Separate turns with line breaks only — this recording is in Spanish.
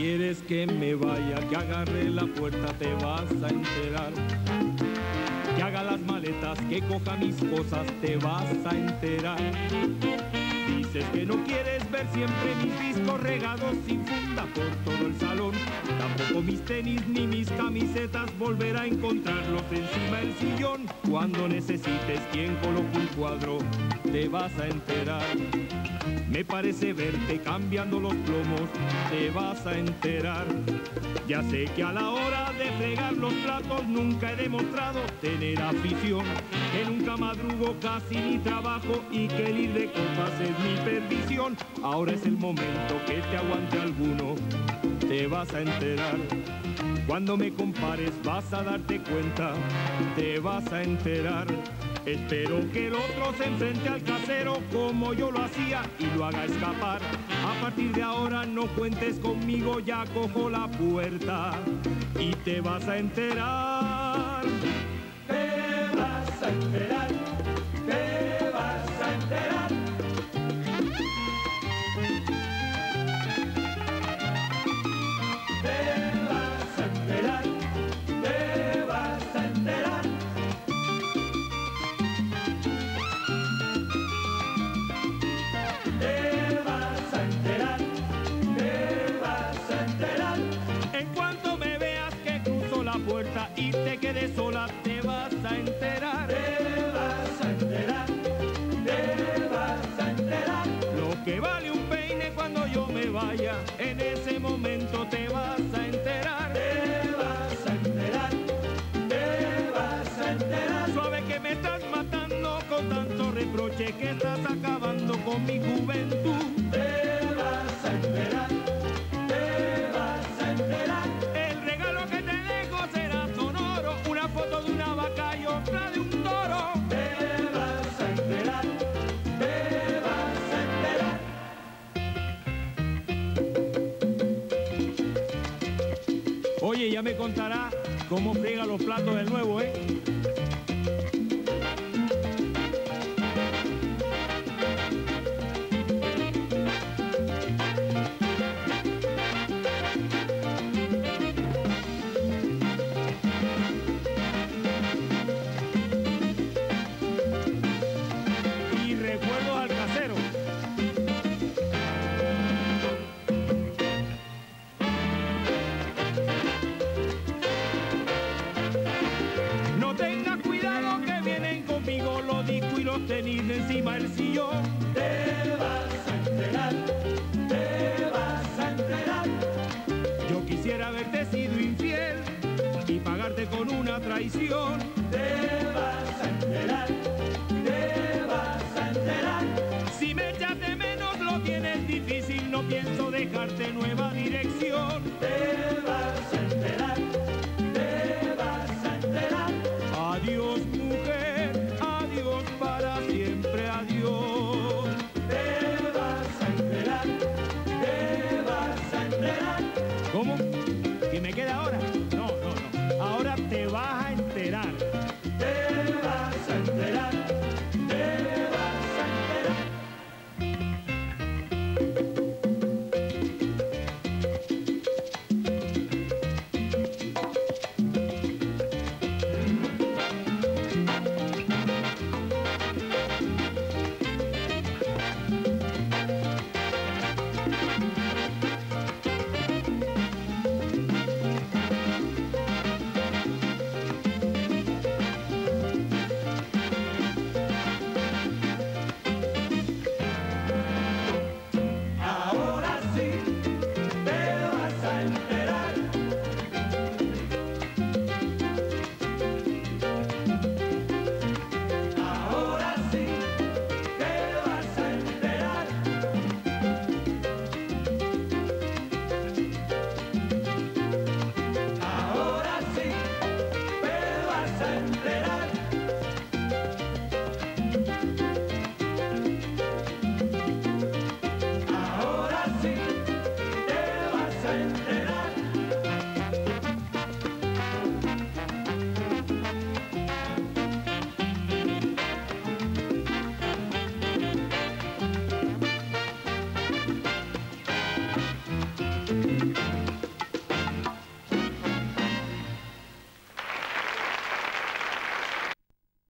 quieres que me vaya, que agarre la puerta, te vas a enterar. Que haga las maletas, que coja mis cosas, te vas a enterar. Dices que no quieres ver siempre mis discos regados sin funda por todo el salón. Tampoco mis tenis ni mis camisetas, volver a encontrarlos encima del sillón. Cuando necesites quien coloque un cuadro, te vas a enterar. Me parece verte cambiando los plomos, te vas a enterar. Ya sé que a la hora de fregar los platos nunca he demostrado tener afición, que nunca madrugo casi ni trabajo y que el ir de copas es mi perdición. Ahora es el momento que te aguante alguno, te vas a enterar. Cuando me compares vas a darte cuenta, te vas a enterar. Espero que el otro se enfrente al casero como yo lo hacía y lo haga escapar. A partir de ahora no cuentes conmigo, ya cojo la puerta y te vas a enterar. Te vas a enterar, te vas a enterar. Te vas a enterar, te vas a enterar. Te vas a enterar, te vas a enterar. En cuanto me veas que cruzo la puerta y te quedes sola, te vas a enterar. Te vas a enterar, te vas a enterar. Lo que vale un peine cuando yo me vaya, en ese momento te vas a enterar. Te vas a enterar, te vas a enterar. Suave que me estás matando con tanto reproche, que estás acabando con mi juventud. Te vas a enterar, te vas a enterar. El regalo que te dejo será sonoro, una foto de una vaca y otra de un toro. Te vas a enterar, te vas a enterar. Oye, ya me contará cómo friega los platos del nuevo, ¿eh? Y recuerdos al casero. No tengas cuidado que vienen conmigo los discos y los tenis de encima del sillón. Te vas a enterar, te vas a enterar. Yo quisiera haberte sido infiel y pagarte con una traición. Te vas a enterar, te vas a enterar. Si me echas de menos lo tienes difícil, no pienso dejarte nuevo.